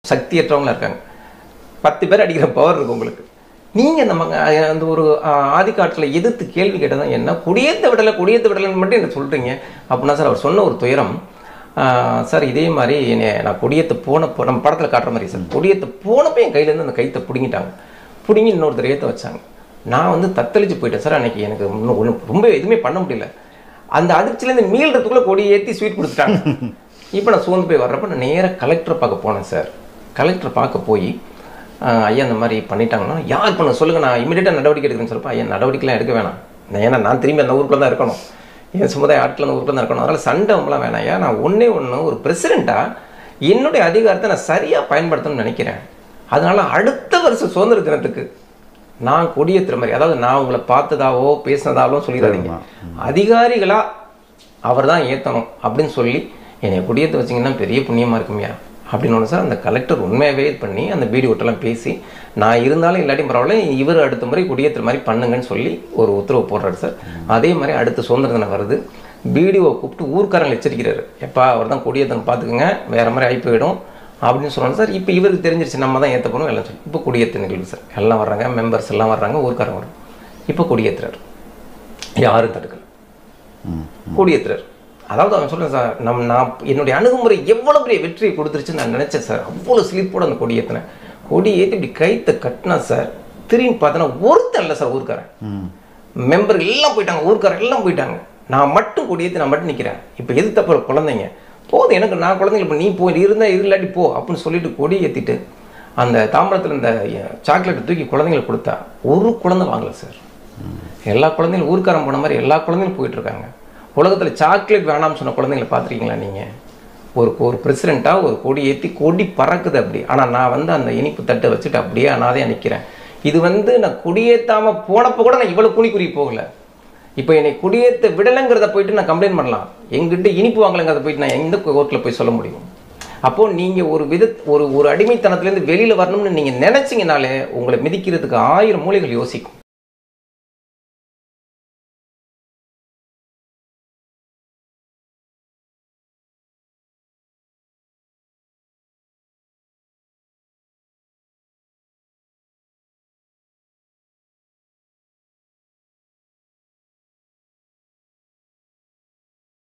சக்தியற்றவங்களா இருக்காங்க. 10 பேர் அடிக்கிற பவர் இருக்குது உங்களுக்கு. நீங்கள் நம்ம அந்த ஒரு ஆதிக்காட்டில் எதிர்த்து கேள்வி கேட்டதான் என்ன கொடியேற்ற விடலைன்னு மட்டும் என்ன சொல்கிறீங்க அப்படின்னா சார் அவர் சொன்ன ஒரு துயரம். சார் இதே மாதிரி என்னை நான் கொடியேற்ற போனப்போ நம்ம படத்தில் காட்டுற மாதிரி சார் கொடியேற்ற போனப்போ என் கையிலேருந்து அந்த கைத்தை பிடுங்கிட்டாங்க. பிடுங்கி இன்னொருத்தர் ஏற்ற வச்சாங்க. நான் வந்து தத்தளிச்சு போயிட்டேன் சார். அன்றைக்கி எனக்கு ஒன்றும் ரொம்ப எதுவுமே பண்ண முடியல. அந்த அதிர்ச்சியிலேருந்து மீள்றதுக்குள்ளே கொடியை ஏற்றி ஸ்வீட் கொடுத்துட்டாங்க. இப்போ நான் சோர்ந்து போய் வர்றப்ப நான் நேராக கலெக்டரை பார்க்க போனேன் சார். கலெக்டரை பார்க்க போய் ஐயா இந்த மாதிரி பண்ணிட்டாங்கன்னா யார் பண்ண சொல்லுங்கள், நான் இமீடியட்டாக நடவடிக்கை எடுக்கிறேன்னு சொல்லப்போ ஐயா நடவடிக்கைலாம் எடுக்க வேணாம், ஏன்னா நான் திரும்பி அந்த ஊருக்குள்ள தான் இருக்கணும், என் சமுதாய ஆட்கள் அந்த ஊருக்குள்ள தான் இருக்கணும், அதனால் சண்டை அவங்களாம் வேணாம் ஐயா. நான் ஒன்று ஒரு பிரசிடெண்ட்டாக என்னுடைய அதிகாரத்தை நான் சரியாக பயன்படுத்தணும்னு நினைக்கிறேன். அதனால் அடுத்த வருஷம் சுதந்திர தினத்துக்கு நான் கொடியேற்றுற மாதிரி, அதாவது நான் உங்களை பார்த்ததாவோ பேசினதாவோ சொல்லிடாதீங்க, அதிகாரிகளாக அவர் தான் ஏற்றணும் அப்படின்னு சொல்லி என்னை கொடியேற்ற வச்சிங்கன்னா பெரிய புண்ணியமாக இருக்குமையா அப்படின்னு ஒன்று சார். அந்த கலெக்டர் உண்மையாகவே பண்ணி அந்த வீடியோட்டெல்லாம் பேசி நான் இருந்தாலும் இல்லாட்டியும் பரவாயில்ல இவர் அடுத்த முறை கொடியேற்றுற மாதிரி பண்ணுங்கன்னு சொல்லி ஒரு உத்தரவு போடுறாரு சார். அதே மாதிரி அடுத்த சுதந்திர தினம் வருது. வீடியோவை கூப்பிட்டு ஊர்க்காரங்களை எச்சரிக்கிறாரு, எப்பா அவர் தான் கொடியேற்றணும் பார்த்துக்குங்க, வேறு மாதிரி ஆகி போயிடும் அப்படின்னு சொன்னாங்க சார். இப்போ இவருக்கு தெரிஞ்சிருச்சு நம்ம தான் ஏற்ற போகணும் எல்லாம் சொல்லி இப்போ கொடியேற்ற நிகழ்வு சார். எல்லாம் வர்றாங்க, மெம்பர்ஸ் எல்லாம் வர்றாங்க, ஊர்க்காரங்க வரும். இப்போ கொடியேற்றுறாரு, யாரும் தடுக்கலை, கொடியேற்றுறாரு. அதாவது அவன் சொல்கிறேன் சார், நான் என்னுடைய அணுகுமுறை எவ்வளோ பெரிய வெற்றியை கொடுத்துருச்சுன்னு நான் நினச்சேன் சார். அவ்வளோ ஸ்லீப்போடு அந்த கொடி ஏற்றினேன். கொடி ஏற்றி இப்படி கைத்தை கட்டினா சார், திரும்பி பார்த்தோன்னா ஒருத்தன் இல்லை சார் ஊர்க்காரன். மெம்பர் எல்லாம் போயிட்டாங்க, ஊர்க்காரன் எல்லாம் போயிட்டாங்க. நான் மட்டும் கொடி ஏற்றி நான் மட்டும் நிற்கிறேன். இப்போ எது தப்பு குழந்தைங்க போதும் எனக்கு, நான் குழந்தைங்க இப்போ நீ போய் இருந்தால் இல்லாட்டி போ அப்படின்னு சொல்லிட்டு கொடி ஏற்றிட்டு அந்த தாம்பரத்தில் இந்த சாக்லேட்டை தூக்கி குழந்தைங்களுக்கு கொடுத்தா ஒரு குழந்தை வாங்கலை சார். எல்லா குழந்தைங்களும் ஊர்க்காரன் போன மாதிரி எல்லா குழந்தைங்களும் போயிட்டுருக்காங்க. உலகத்தில் சாக்லேட் வேணாம்னு சொன்ன குழந்தைங்களை பார்த்துருக்கீங்களா நீங்கள்? ஒரு பிரசிடெண்ட்டாக ஒரு கொடி ஏற்றி கொடி பறக்குது அப்படி. ஆனால் நான் வந்து அந்த இனிப்பு தட்டை வச்சுட்டு அப்படியே அனாதையாக நிற்கிறேன். இது வந்து நான் கொடியேற்றாமல் போனப்போ கூட நான் இவ்வளோ குனி போகலை. இப்போ என்னை கொடியேற்ற விடலைங்கிறத போயிட்டு நான் கம்ப்ளைண்ட் பண்ணலாம், எங்கிட்ட இனிப்பு வாங்கலைங்கிறத போயிட்டு நான் எந்த கோர்ட்டில் போய் சொல்ல முடியும்? அப்போது நீங்கள் ஒரு அடிமைத்தனத்துலேருந்து வெளியில் வரணும்னு நீங்கள் நினச்சிங்கனாலே உங்களை மிதிக்கிறதுக்கு 1000 மூலைகள் யோசிக்கும்.